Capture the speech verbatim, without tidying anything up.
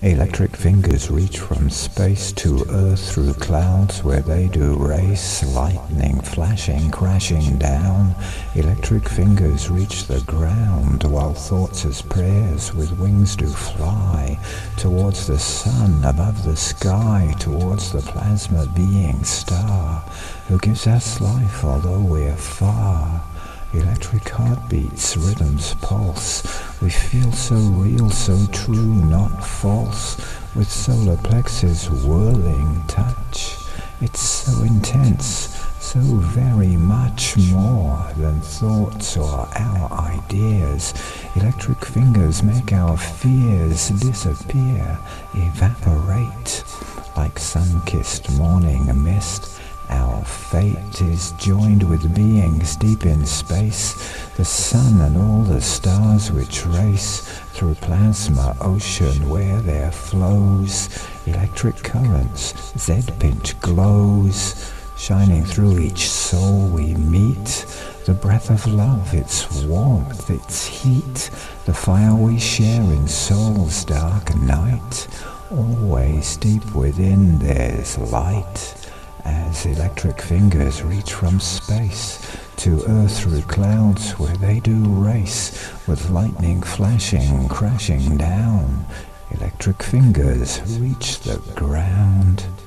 Electric fingers reach from space to earth through clouds where they do race, lightning flashing, crashing down. Electric fingers reach the ground while thoughts as prayers with wings do fly towards the sun above the sky, towards the plasma being star who gives us life although we're far. Electric heartbeats, rhythms pulse. We feel so real, so true, not false. With solar plexus whirling touch. It's so intense, so very much more than thoughts or our ideas. Electric fingers make our fears disappear, evaporate like sun-kissed morning mist. Our fate is joined with beings deep in space, the sun and all the stars which race through plasma ocean where there flows electric currents, Z-pinch glows, shining through each soul we meet. The breath of love, its warmth, its heat, the fire we share in soul's dark night. Always deep within there's light. As electric fingers reach from space to earth through clouds where they do race, with lightning flashing, crashing down, electric fingers reach the ground.